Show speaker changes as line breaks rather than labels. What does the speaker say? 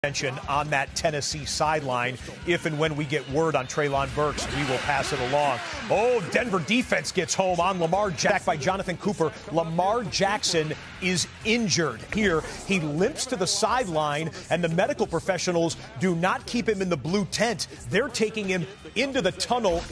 Attention on that Tennessee sideline. If and when we get word on Treylon Burks, we will pass it along. Oh, Denver defense gets home on Lamar Jackson by Jonathan Cooper. Lamar Jackson is injured. Here, he limps to the sideline, and the medical professionals do not keep him in the blue tent. They're taking him into the tunnel.